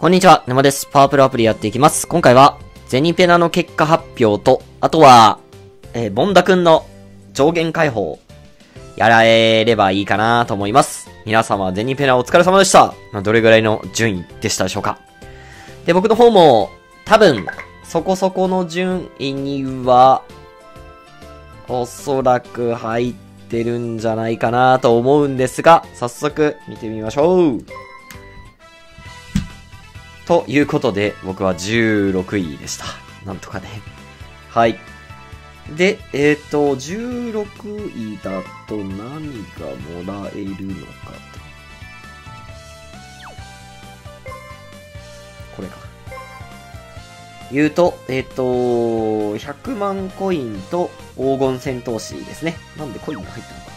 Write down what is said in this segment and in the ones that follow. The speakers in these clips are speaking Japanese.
こんにちは、沼です。パワープロアプリやっていきます。今回は、ゼニペナの結果発表と、あとは、ボンダくんの上限解放、やらればいいかなと思います。皆様、ゼニペナお疲れ様でした。どれぐらいの順位でしたでしょうか。で、僕の方も、多分、そこそこの順位には、おそらく入ってるんじゃないかなと思うんですが、早速、見てみましょう。ということで、僕は16位でした。なんとかね。はい。で、16位だと何がもらえるのかと。これか。言うと、100万コインと黄金戦闘士ですね。なんでコインが入ったのか。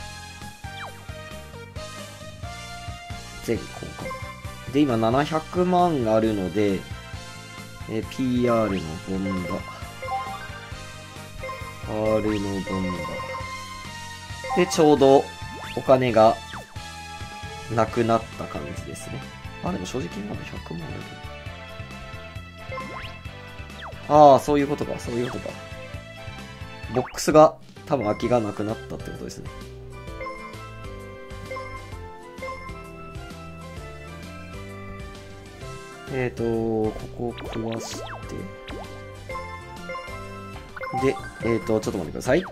全交換。で、今700万あるので、PR のボンダ。R のボンダ。で、ちょうどお金がなくなった感じですね。あ、でも正直まだ100万ある。ああ、そういうことか、そういうことか。ボックスが多分空きがなくなったってことですね。ここを壊して。で、ちょっと待ってください。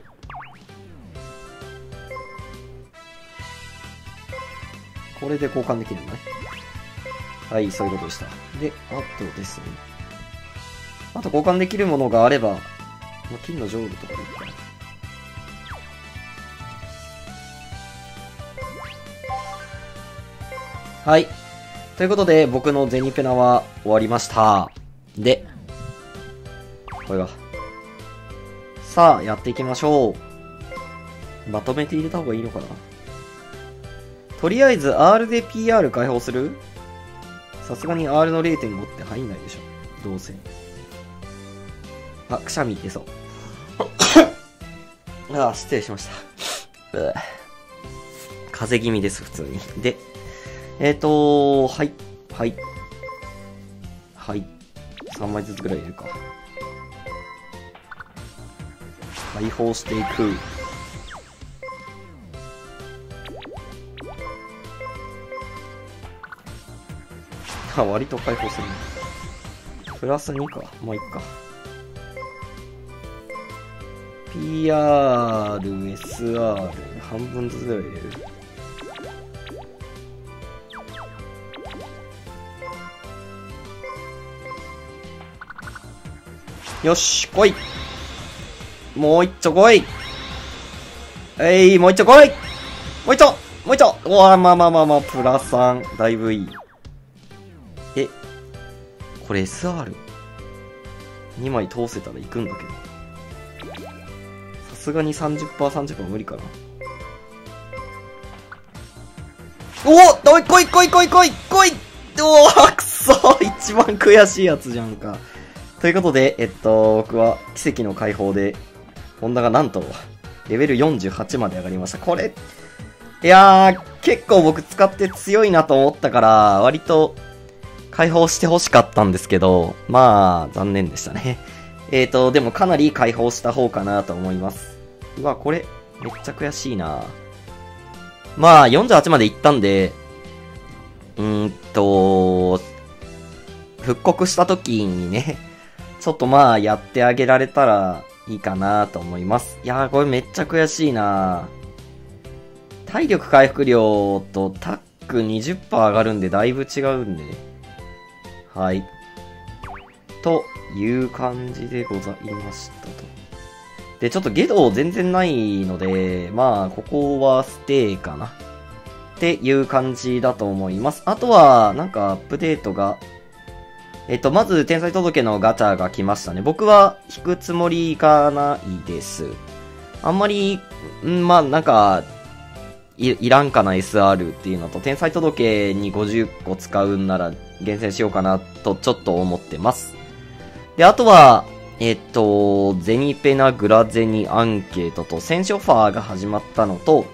これで交換できるのね。はい、そういうことでした。で、あとですね。あと交換できるものがあれば、金のジョールとかでいいかな。はい。ということで、僕のゼニペナは終わりました。で、これが。さあ、やっていきましょう。まとめて入れた方がいいのかな。とりあえず R で PR 解放する？さすがに R の 0.5 って入んないでしょ。どうせ。あ、くしゃみ出そう。ああ、失礼しました。風邪気味です、普通に。で、はい。はい。はい。3枚ずつぐらいいるか。解放していく。あ、割と解放するね。プラス2か。もういっか。PR、SR、半分ずつぐらい入れる。よし、来い。もう一丁来い。もう一丁来い。もう一丁もう一丁。うわ、まあ、プラ3。だいぶいい。これ SR?2 枚通せたら行くんだけど。さすがに 30% は無理かな。おお来いおーくそ一番悔しいやつじゃんか。ということで、僕は奇跡の解放で、ホンダがなんと、レベル48まで上がりました。これ、いやー、結構僕使って強いなと思ったから、割と、解放して欲しかったんですけど、まあ、残念でしたね。でもかなり解放した方かなと思います。うわ、これ、めっちゃ悔しいな。まあ、48まで行ったんで、復刻した時にね、ちょっとまあ、やってあげられたらいいかなと思います。いやー、これめっちゃ悔しいな。体力回復量とタック 20% 上がるんでだいぶ違うんでね。はい。という感じでございましたと。で、ちょっとゲド全然ないので、まあ、ここはステイかな。っていう感じだと思います。あとは、なんかアップデートが、まず、天才届のガチャが来ましたね。僕は引くつもりがないです。あんまり、まあ、なんか、いらんかな SR っていうのと、天才届に50個使うんなら厳選しようかなとちょっと思ってます。で、あとは、ゼニペナグラゼニアンケートと戦勝ファーが始まったのと、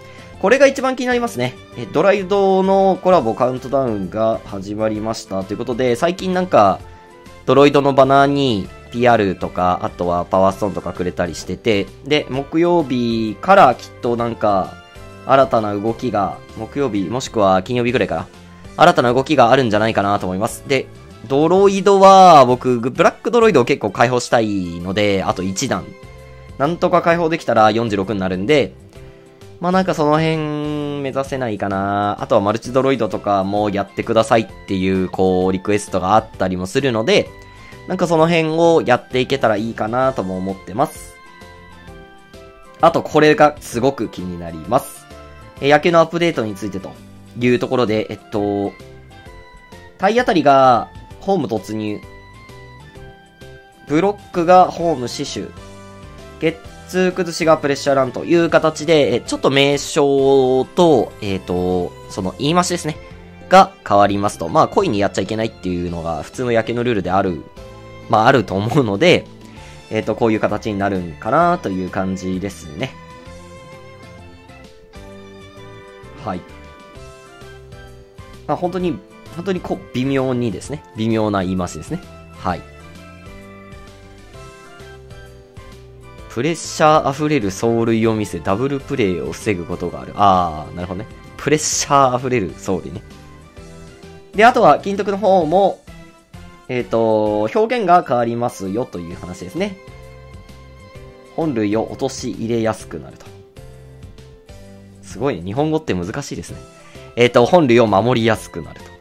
これが一番気になりますね。ドライドのコラボカウントダウンが始まりましたということで、最近なんか、ドロイドのバナーに PR とか、あとはパワーストーンとかくれたりしてて、で、木曜日からきっとなんか、新たな動きが、木曜日もしくは金曜日ぐらいから、新たな動きがあるんじゃないかなと思います。で、ドロイドは、僕、ブラックドロイドを結構解放したいので、あと1段。なんとか解放できたら46になるんで、まあなんかその辺目指せないかな。あとはマルチドロイドとかもやってくださいっていうこうリクエストがあったりもするので、なんかその辺をやっていけたらいいかなとも思ってます。あとこれがすごく気になります。野球のアップデートについてというところで、体当たりがホーム突入。ブロックがホーム死守。ゲッツー崩しがプレッシャーランという形で、ちょっと名称と、その言い回しですね。が変わりますと。まあ、故意にやっちゃいけないっていうのが普通の野球のルールである、まあ、あると思うので、こういう形になるんかなという感じですね。はい。まあ、本当にこう、微妙にですね。微妙な言い回しですね。はい。プレッシャー溢れる走塁を見せ、ダブルプレイを防ぐことがある。なるほどね。プレッシャー溢れる走塁ね。で、あとは、金徳の方も、表現が変わりますよという話ですね。本塁を落とし入れやすくなると。すごいね。日本語って難しいですね。本塁を守りやすくなると。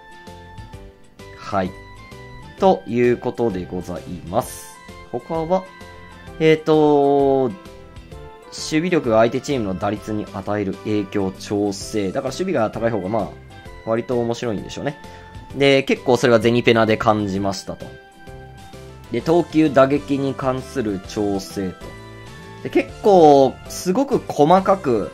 はい。ということでございます。他は、守備力が相手チームの打率に与える影響調整。だから守備が高い方がまあ、割と面白いんでしょうね。で、結構それはゼニペナで感じましたと。で、投球打撃に関する調整と。で、結構、すごく細かく、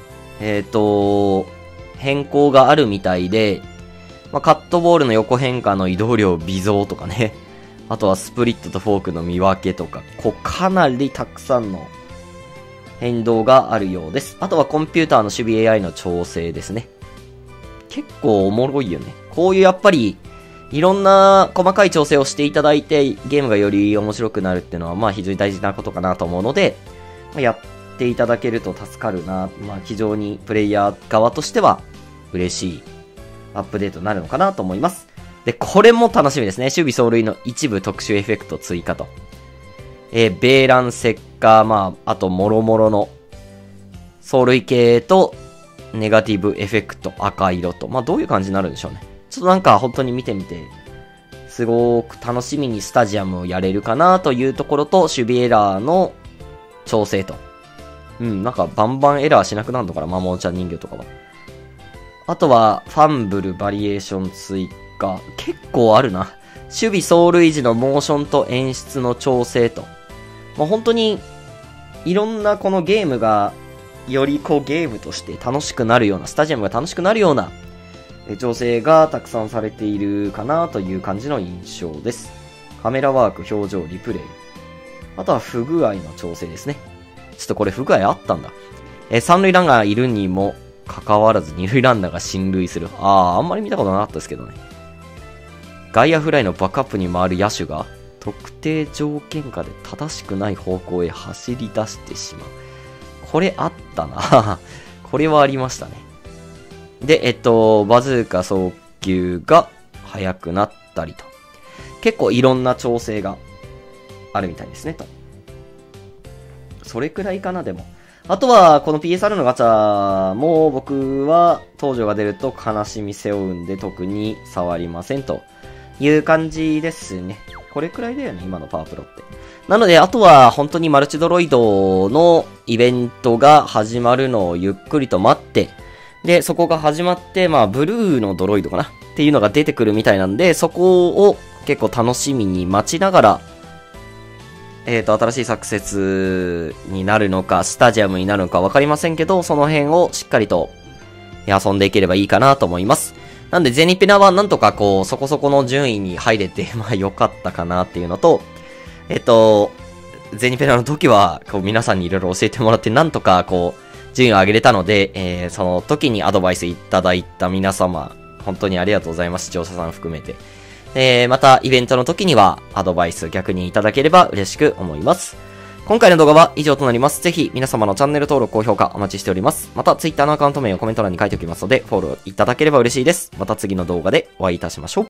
変更があるみたいで、まあ、カットボールの横変化の移動量微増とかね。あとはスプリットとフォークの見分けとか、かなりたくさんの変動があるようです。あとはコンピューターの守備 AI の調整ですね。結構おもろいよね。こういうやっぱり、いろんな細かい調整をしていただいて、ゲームがより面白くなるっていうのは、まあ非常に大事なことかなと思うので、やっていただけると助かるな。まあ非常にプレイヤー側としては嬉しいアップデートになるのかなと思います。で、これも楽しみですね。守備走塁の一部特殊エフェクト追加と。ベーラン石化、まあ、あと、もろもろの、走塁系と、ネガティブエフェクト赤色と。まあ、どういう感じになるんでしょうね。ちょっとなんか、本当に見てみて、すごく楽しみにスタジアムをやれるかなというところと、守備エラーの調整と。なんか、バンバンエラーしなくなるのかな、マモンちゃん人形とかは。あとは、ファンブルバリエーション追加。結構あるな。守備走塁時のモーションと演出の調整と。まあ、本当に、いろんなこのゲームが、よりこうゲームとして楽しくなるような、スタジアムが楽しくなるような、調整がたくさんされているかなという感じの印象です。カメラワーク、表情、リプレイ。あとは不具合の調整ですね。ちょっとこれ不具合あったんだ。三塁ランナーいるにもかかわらず二塁ランナーが進塁する。あんまり見たことなかったですけどね。外野フライのバックアップに回る野手が特定条件下で正しくない方向へ走り出してしまう。これあったな。これはありましたね。で、バズーカ送球が速くなったりと。結構いろんな調整があるみたいですね、と。それくらいかな、でも。あとは、この PSR のガチャも僕は登場が出ると悲しみ背負うんで特に触りませんという感じですね。これくらいだよね、今のパワープロって。なので、あとは本当にマルチドロイドのイベントが始まるのをゆっくりと待って、で、そこが始まって、まあ、ブルーのドロイドかなっていうのが出てくるみたいなんで、そこを結構楽しみに待ちながら、新しいサクセスになるのか、スタジアムになるのかわかりませんけど、その辺をしっかりと遊んでいければいいかなと思います。なんで、ゼニペナはなんとかこう、そこそこの順位に入れて、まあ良かったかなっていうのと、ゼニペナの時は、こう皆さんにいろいろ教えてもらって、なんとかこう、 順位を上げれたので、その時にアドバイスいただいた皆様、本当にありがとうございます。視聴者さん含めて。また、イベントの時にはアドバイス逆にいただければ嬉しく思います。今回の動画は以上となります。ぜひ皆様のチャンネル登録、高評価お待ちしております。また、Twitter のアカウント名をコメント欄に書いておきますので、フォローいただければ嬉しいです。また次の動画でお会いいたしましょう。